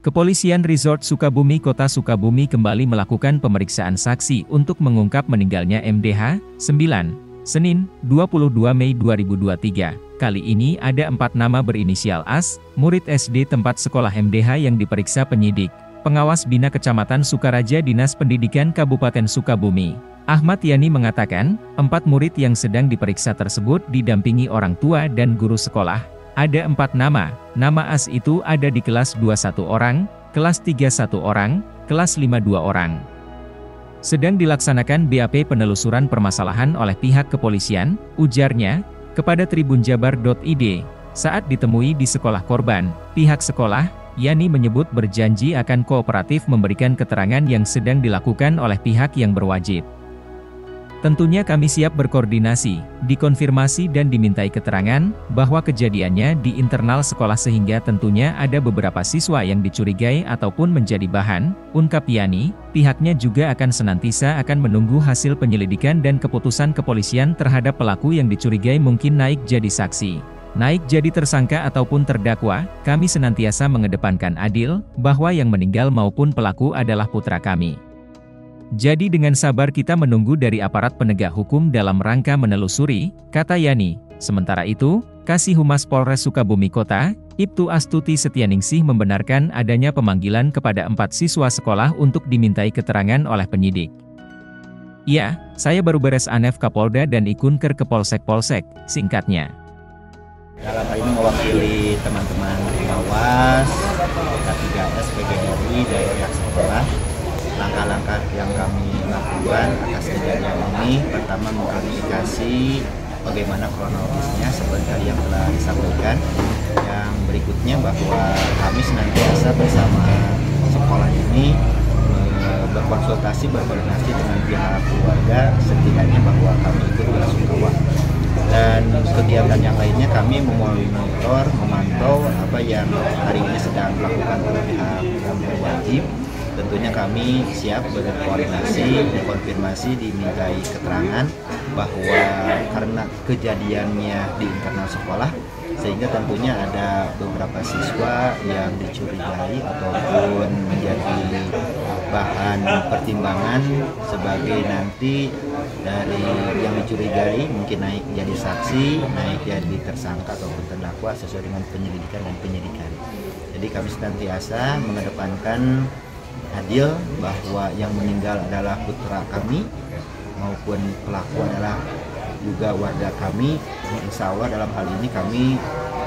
Kepolisian Resort Sukabumi Kota Sukabumi kembali melakukan pemeriksaan saksi untuk mengungkap meninggalnya MDH, 9, Senin, 22 Mei 2023. Kali ini ada 4 nama berinisial AS, murid SD tempat sekolah MDH yang diperiksa penyidik. Pengawas Bina Kecamatan Sukaraja Dinas Pendidikan Kabupaten Sukabumi, Ahmad Yani mengatakan, 4 murid yang sedang diperiksa tersebut didampingi orang tua dan guru sekolah. Ada 4 nama AS itu ada di kelas 2 1 orang, kelas 3 1 orang, kelas 5 2 orang. Sedang dilaksanakan BAP penelusuran permasalahan oleh pihak kepolisian, ujarnya, kepada tribunjabar.id. Saat ditemui di sekolah korban, pihak sekolah, Yani menyebut berjanji akan kooperatif memberikan keterangan yang sedang dilakukan oleh pihak yang berwajib. Tentunya kami siap berkoordinasi, dikonfirmasi dan dimintai keterangan, bahwa kejadiannya di internal sekolah sehingga tentunya ada beberapa siswa yang dicurigai ataupun menjadi bahan, ungkap Yani. Pihaknya juga akan senantiasa akan menunggu hasil penyelidikan dan keputusan kepolisian terhadap pelaku yang dicurigai mungkin naik jadi saksi, naik jadi tersangka ataupun terdakwa. Kami senantiasa mengedepankan adil, bahwa yang meninggal maupun pelaku adalah putra kami. Jadi dengan sabar kita menunggu dari aparat penegak hukum dalam rangka menelusuri, kata Yani. Sementara itu, Kasih Humas Polres Sukabumi Kota, Ibtu Astuti Setianingsih membenarkan adanya pemanggilan kepada 4 siswa sekolah untuk dimintai keterangan oleh penyidik. Ya, saya baru beres Anef Kapolda dan Ikunker ke Polsek, singkatnya. Dalam hal ini mewakili teman-teman pengawas, K3S, PGRI, dari pihak sekolah. Langkah-langkah yang kami lakukan atas kejadian ini, pertama mengklarifikasi bagaimana kronologisnya seperti tadi yang telah disampaikan. Yang berikutnya bahwa kami senantiasa bersama sekolah ini berkonsultasi, berkoordinasi dengan pihak keluarga, setidaknya bahwa kami ikut belasungkawa. Dan kegiatan yang lainnya kami memonitor, memantau apa yang hari ini sedang dilakukan oleh pihak yang berwajib. Tentunya kami siap berkoordinasi, mengkonfirmasi, dimintai keterangan bahwa karena kejadiannya di internal sekolah, sehingga tentunya ada beberapa siswa yang dicurigai ataupun menjadi bahan pertimbangan sebagai nanti dari yang dicurigai mungkin naik jadi saksi, naik jadi tersangka ataupun terdakwa sesuai dengan penyelidikan dan penyidikan. Jadi kami senantiasa mengedepankan adil, bahwa yang meninggal adalah putra kami maupun pelaku adalah juga warga kami. Insya Allah dalam hal ini kami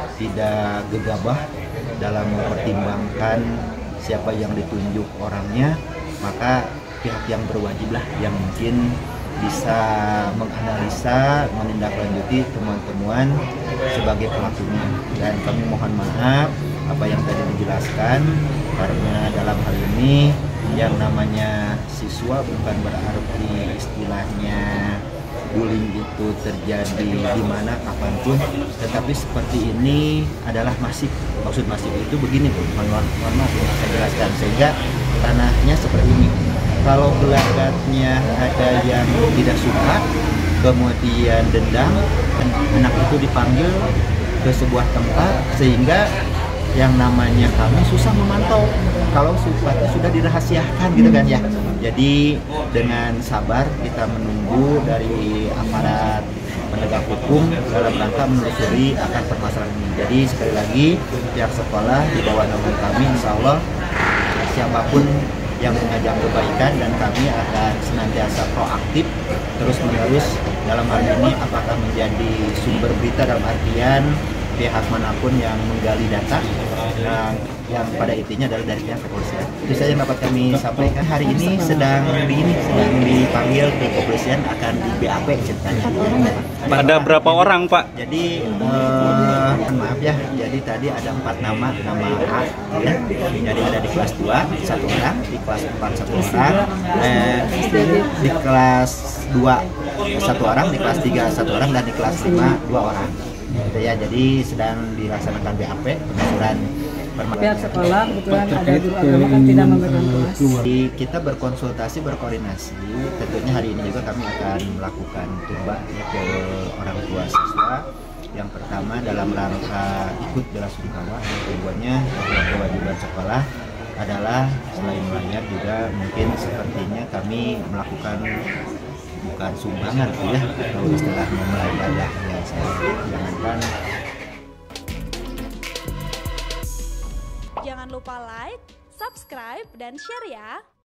tidak gegabah dalam mempertimbangkan siapa yang ditunjuk orangnya, maka pihak yang berwajiblah yang mungkin bisa menganalisa, menindaklanjuti temuan-temuan sebagai pelakunya. Dan kami mohon maaf apa yang tadi dijelaskan, karena dalam hal ini yang namanya siswa bukan berarti istilahnya bullying itu terjadi di mana kapanpun, tetapi seperti ini adalah masif. Maksud masif itu begini tuh, mohon maaf saya jelaskan, sehingga ranahnya seperti ini. Kalau gelagatnya ada yang tidak suka, kemudian dendam, anak itu dipanggil ke sebuah tempat, sehingga yang namanya kami susah memantau kalau sifatnya sudah dirahasiakan gitu kan ya. Jadi dengan sabar kita menunggu dari aparat penegak hukum dalam rangka menelusuri akan permasalahan ini. Jadi sekali lagi pihak sekolah di bawah naungan kami, insya Allah siapapun yang mengajak kebaikan, dan kami akan senantiasa proaktif terus menerus dalam hal ini, apakah menjadi sumber berita dalam artian pihak manapun yang menggali data yang pada intinya adalah dari pihak kepolisian. Itu saja yang dapat kami sampaikan. Hari ini sedang dipanggil ke kepolisian, akan di BAP ceritanya. Ada berapa orang, Pak? Jadi maaf ya, jadi tadi ada 4 nama A ya. Jadi ada di kelas 2 1 orang, di kelas 4 1 orang, di kelas 2 1 orang, di kelas 3 1 orang, dan di kelas 5 2 orang. Gitu ya, jadi sedang dilaksanakan BAP penelusuran pihak sekolah. Kebetulan ada guru agama kan tidak memberikan kelas. Kita berkonsultasi, berkoordinasi. Tentunya hari ini juga kami akan melakukan turba ke orang tua siswa. Yang pertama dalam rangka ikut belasungkawa, yang keduanya kewajiban sekolah adalah selain melayar juga mungkin sepertinya kami melakukan bukan sumbangan ya, kalau istilahnya melayar ya, saya jangankan. Jangan lupa like, subscribe, dan share ya.